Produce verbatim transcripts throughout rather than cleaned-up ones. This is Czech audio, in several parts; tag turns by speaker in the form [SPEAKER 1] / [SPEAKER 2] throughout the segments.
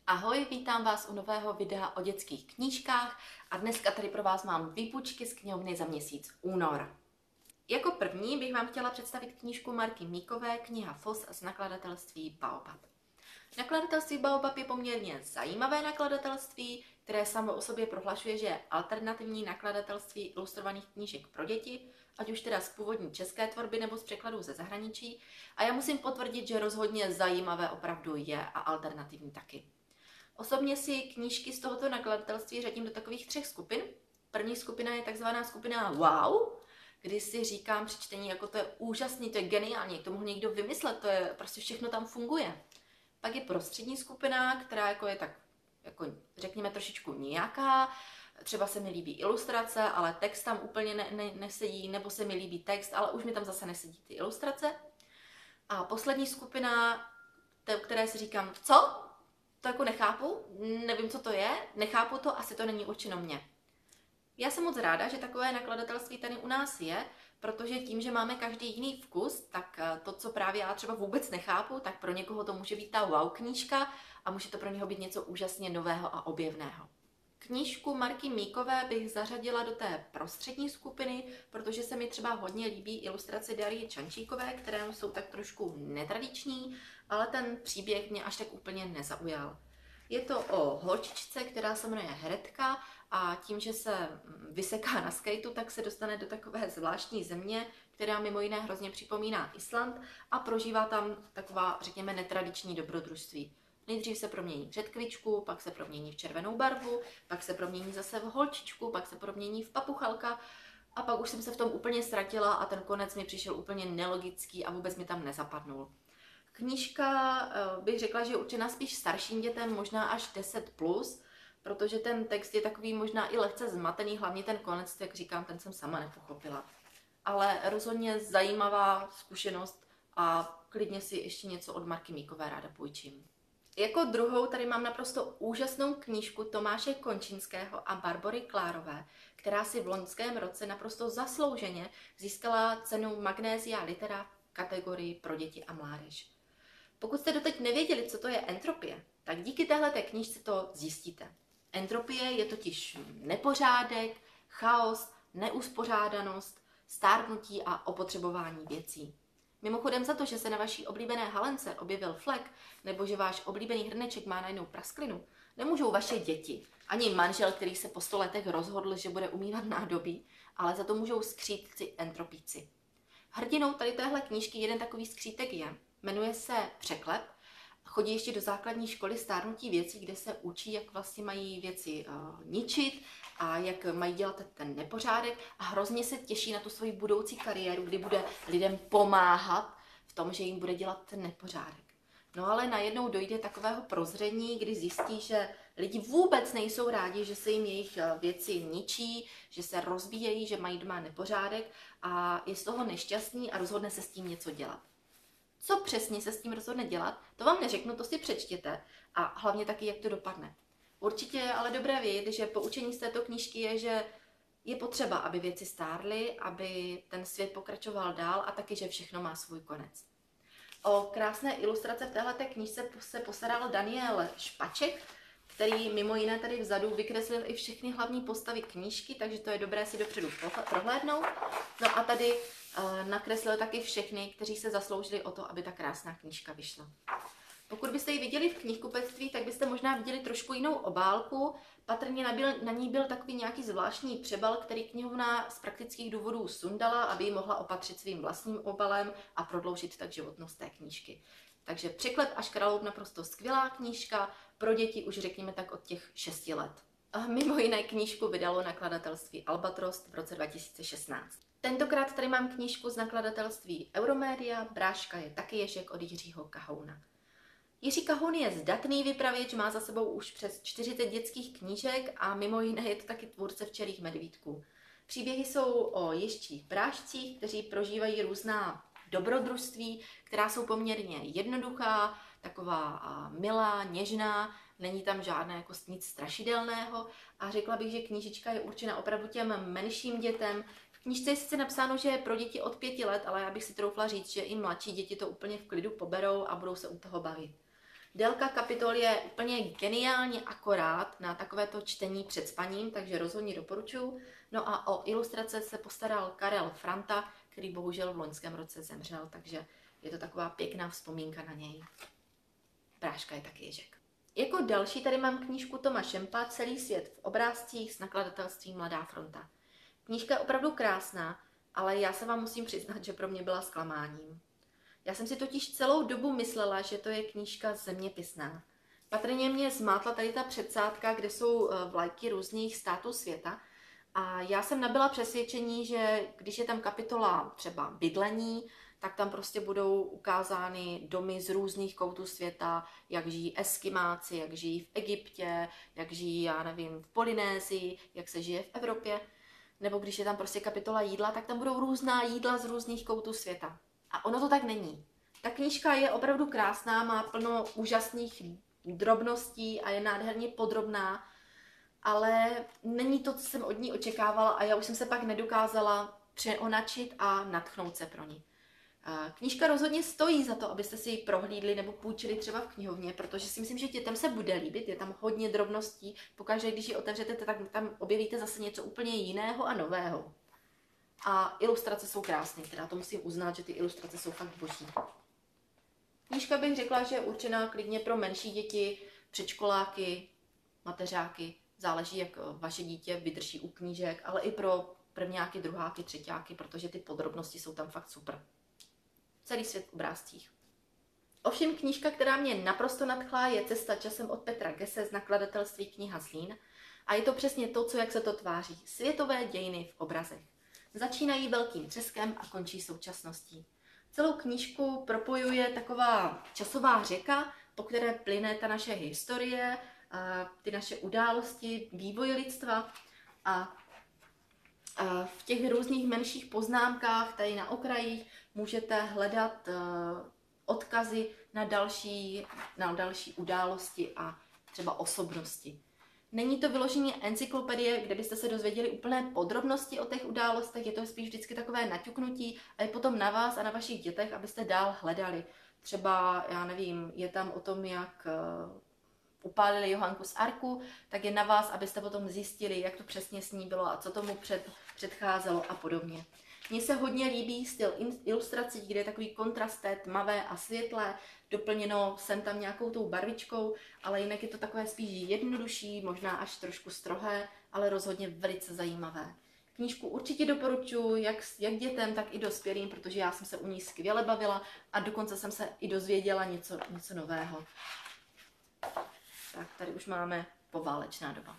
[SPEAKER 1] Ahoj, vítám vás u nového videa o dětských knížkách a dneska tady pro vás mám výpůjčky z knihovny za měsíc únor. Jako první bych vám chtěla představit knížku Marky Míkové, kniha Fos z nakladatelství Baobab. Nakladatelství Baobab je poměrně zajímavé nakladatelství, které samo o sobě prohlašuje, že je alternativní nakladatelství ilustrovaných knížek pro děti, ať už teda z původní české tvorby nebo z překladů ze zahraničí. A já musím potvrdit, že rozhodně zajímavé opravdu je a alternativní taky. Osobně si knížky z tohoto nakladatelství řadím do takových třech skupin. První skupina je takzvaná skupina wow, kdy si říkám při čtení, jako to je úžasný, to je geniální, to mohl někdo vymyslet, to je prostě všechno tam funguje. Pak je prostřední skupina, která jako je tak, jako řekněme trošičku nějaká, třeba se mi líbí ilustrace, ale text tam úplně ne, ne, nesedí, nebo se mi líbí text, ale už mi tam zase nesedí ty ilustrace. A poslední skupina, té, které si říkám, co? To jako nechápu, nevím, co to je, nechápu to, asi to není určeno mně. Já jsem moc ráda, že takové nakladatelství tady u nás je, protože tím, že máme každý jiný vkus, tak to, co právě já třeba vůbec nechápu, tak pro někoho to může být ta wow knížka a může to pro něho být něco úžasně nového a objevného. Knížku Marky Míkové bych zařadila do té prostřední skupiny, protože se mi třeba hodně líbí ilustrace Darie Čančíkové, které jsou tak trošku netradiční, ale ten příběh mě až tak úplně nezaujal. Je to o holčičce, která se jmenuje Heretka a tím, že se vyseká na skateu, tak se dostane do takové zvláštní země, která mimo jiné hrozně připomíná Island a prožívá tam taková, řekněme, netradiční dobrodružství. Nejdřív se promění v řetkvičku, pak se promění v červenou barvu, pak se promění zase v holčičku, pak se promění v papuchalka a pak už jsem se v tom úplně ztratila a ten konec mi přišel úplně nelogický a vůbec mi tam nezapadnul. Knížka bych řekla, že je určena spíš starším dětem, možná až deset plus, protože ten text je takový možná i lehce zmatený, hlavně ten konec, jak říkám, ten jsem sama nepochopila. Ale rozhodně zajímavá zkušenost a klidně si ještě něco od Marky Míkové ráda půjčím. Jako druhou tady mám naprosto úžasnou knížku Tomáše Končinského a Barbory Klárové, která si v loňském roce naprosto zaslouženě získala cenu Magnesia Litera v kategorii pro děti a mládež. Pokud jste doteď nevěděli, co to je entropie, tak díky téhleté knížce to zjistíte. Entropie je totiž nepořádek, chaos, neuspořádanost, stárnutí a opotřebování věcí. Mimochodem za to, že se na vaší oblíbené halence objevil flek, nebo že váš oblíbený hrneček má najednou prasklinu, nemůžou vaše děti, ani manžel, který se po sto letech rozhodl, že bude umývat nádobí, ale za to můžou skřítci entropíci. Hrdinou tady téhle knížky jeden takový skřítek je, jmenuje se Překlep, chodí ještě do základní školy stárnutí věcí, kde se učí, jak vlastně mají věci uh, ničit a jak mají dělat ten nepořádek a hrozně se těší na tu svoji budoucí kariéru, kdy bude lidem pomáhat v tom, že jim bude dělat ten nepořádek. No ale najednou dojde takového prozření, kdy zjistí, že lidi vůbec nejsou rádi, že se jim jejich věci ničí, že se rozbíjejí, že mají doma nepořádek a je z toho nešťastný a rozhodne se s tím něco dělat. Co přesně se s tím rozhodne dělat, to vám neřeknu, to si přečtěte a hlavně taky, jak to dopadne. Určitě je ale dobré vědět, že poučení z této knížky je, že je potřeba, aby věci stárly, aby ten svět pokračoval dál a taky, že všechno má svůj konec. O krásné ilustrace v téhleté knížce se postaral Daniel Špaček, který mimo jiné tady vzadu vykreslil i všechny hlavní postavy knížky, takže to je dobré si dopředu prohlédnout. No a tady uh, nakreslil taky všechny, kteří se zasloužili o to, aby ta krásná knížka vyšla. Pokud byste ji viděli v knihkupectví, tak byste možná viděli trošku jinou obálku. Patrně nabyl, na ní byl takový nějaký zvláštní přebal, který knihovna z praktických důvodů sundala, aby ji mohla opatřit svým vlastním obalem a prodloužit tak životnost té knížky. Takže Překlep až Kraloub naprosto skvělá knížka, pro děti už řekněme tak od těch šesti let. A mimo jiné knížku vydalo nakladatelství Albatros v roce dva tisíce šestnáct. Tentokrát tady mám knížku z nakladatelství Euromedia, Bráška je taky ježek od Jiřího Kahouna. Jiří Kahoun je zdatný vypravěč, má za sebou už přes čtyřicet dětských knížek a mimo jiné je to taky tvůrce Včelích medvídků. Příběhy jsou o ježčích brášcích, kteří prožívají různá dobrodružství, která jsou poměrně jednoduchá, taková milá, něžná, není tam žádné jako nic strašidelného a řekla bych, že knížička je určena opravdu těm menším dětem. V knížce je sice napsáno, že je pro děti od pěti let, ale já bych si troufla říct, že i mladší děti to úplně v klidu poberou a budou se u toho bavit. Délka kapitol je úplně geniálně akorát na takovéto čtení před spaním, takže rozhodně doporučuji. No a o ilustrace se postaral Karel Franta, který bohužel v loňském roce zemřel, takže je to taková pěkná vzpomínka na něj. Bráška je taky ježek. Jako další tady mám knížku Toma Šempa Celý svět v obrázcích z nakladatelství Mladá fronta. Knížka je opravdu krásná, ale já se vám musím přiznat, že pro mě byla zklamáním. Já jsem si totiž celou dobu myslela, že to je knížka zeměpisná. Patrně mě zmátla tady ta předsádka, kde jsou vlajky různých států světa. A já jsem nabyla přesvědčení, že když je tam kapitola třeba bydlení, tak tam prostě budou ukázány domy z různých koutů světa, jak žijí Eskimáci, jak žijí v Egyptě, jak žijí, já nevím, v Polynésii, jak se žije v Evropě. Nebo když je tam prostě kapitola jídla, tak tam budou různá jídla z různých koutů světa. A ono to tak není. Ta knížka je opravdu krásná, má plno úžasných drobností a je nádherně podrobná, ale není to, co jsem od ní očekávala a já už jsem se pak nedokázala přeonačit a nadchnout se pro ní. Knížka rozhodně stojí za to, abyste si ji prohlídli nebo půjčili třeba v knihovně, protože si myslím, že dětem se bude líbit, je tam hodně drobností, pokaždé, když ji otevřete, tak tam objevíte zase něco úplně jiného a nového. A ilustrace jsou krásné, teda to musím uznat, že ty ilustrace jsou fakt boží. Knížka bych řekla, že je určená klidně pro menší děti, předškoláky, mateřáky, záleží, jak vaše dítě vydrží u knížek, ale i pro prvňáky, druháky, třetíáky, protože ty podrobnosti jsou tam fakt super. Celý svět v obrázcích. Ovšem knížka, která mě naprosto nadchla, je Cesta časem od Petra Gesse z nakladatelství Kniha Zlín. A je to přesně to, co jak se to tváří. Světové dějiny v obrazech. Začínají velkým třeskem a končí současností. Celou knížku propojuje taková časová řeka, po které plyne ta naše historie, ty naše události, vývoj lidstva a v těch různých menších poznámkách tady na okrajích můžete hledat odkazy na další, na další události a třeba osobnosti. Není to vyloženě encyklopedie, kde byste se dozvěděli úplné podrobnosti o těch událostech, je to spíš vždycky takové naťuknutí a je potom na vás a na vašich dětech, abyste dál hledali. Třeba, já nevím, je tam o tom, jak upálili Johanku z Arku, tak je na vás, abyste potom zjistili, jak to přesně s ní bylo a co tomu před, předcházelo a podobně. Mně se hodně líbí styl ilustrací, kde je takový kontrast té tmavé a světlé, doplněno sem tam nějakou tou barvičkou, ale jinak je to takové spíš jednodušší, možná až trošku strohé, ale rozhodně velice zajímavé. Knížku určitě doporučuji jak, jak dětem, tak i dospělým, protože já jsem se u ní skvěle bavila a dokonce jsem se i dozvěděla něco, něco nového. Tak tady už máme poválečná doba.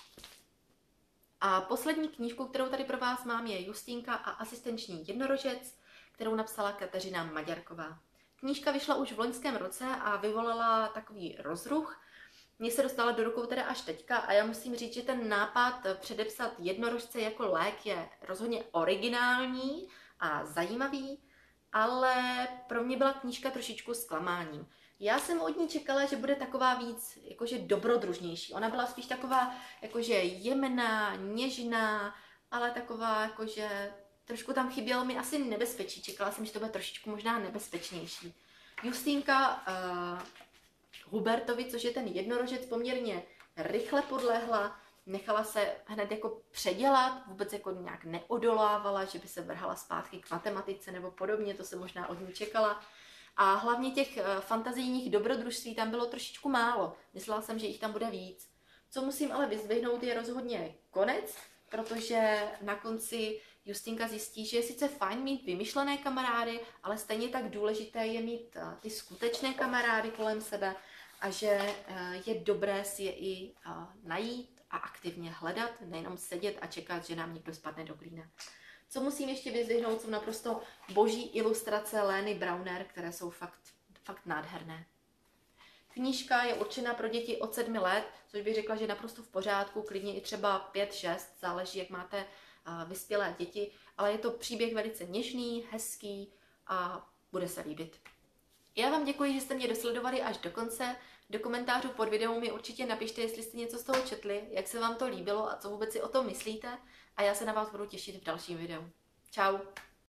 [SPEAKER 1] A poslední knížku, kterou tady pro vás mám, je Justýnka a asistenční jednorožec, kterou napsala Kateřina Maďarková. Knížka vyšla už v loňském roce a vyvolala takový rozruch. Mně se dostala do rukou teda až teďka a já musím říct, že ten nápad předepsat jednorožce jako lék je rozhodně originální a zajímavý, ale pro mě byla knížka trošičku zklamáním. Já jsem od ní čekala, že bude taková víc jakože dobrodružnější. Ona byla spíš taková jakože jemná, něžná, ale taková jakože trošku tam chybělo mi asi nebezpečí. Čekala jsem, že to bude trošičku možná nebezpečnější. Justýnka uh, Hubertovi, což je ten jednorožec, poměrně rychle podlehla, nechala se hned jako předělat, vůbec jako nějak neodolávala, že by se vrhala zpátky k matematice nebo podobně, to jsem možná od ní čekala. A hlavně těch fantazijních dobrodružství tam bylo trošičku málo. Myslela jsem, že jich tam bude víc. Co musím ale vyzdvihnout, je rozhodně konec, protože na konci Justýnka zjistí, že je sice fajn mít vymyšlené kamarády, ale stejně tak důležité je mít ty skutečné kamarády kolem sebe a že je dobré si je i najít a aktivně hledat, nejenom sedět a čekat, že nám někdo spadne do klína. Co musím ještě vyzdvihnout, jsou naprosto boží ilustrace Lény Brauner, které jsou fakt, fakt nádherné. Knížka je určena pro děti od sedmi let, což bych řekla, že je naprosto v pořádku, klidně i třeba pět šest, záleží, jak máte vyspělé děti, ale je to příběh velice něžný, hezký a bude se líbit. Já vám děkuji, že jste mě dosledovali až do konce. Do komentářů pod videou mi určitě napište, jestli jste něco z toho četli, jak se vám to líbilo a co vůbec si o tom myslíte. A já se na vás budu těšit v dalším videu. Čau!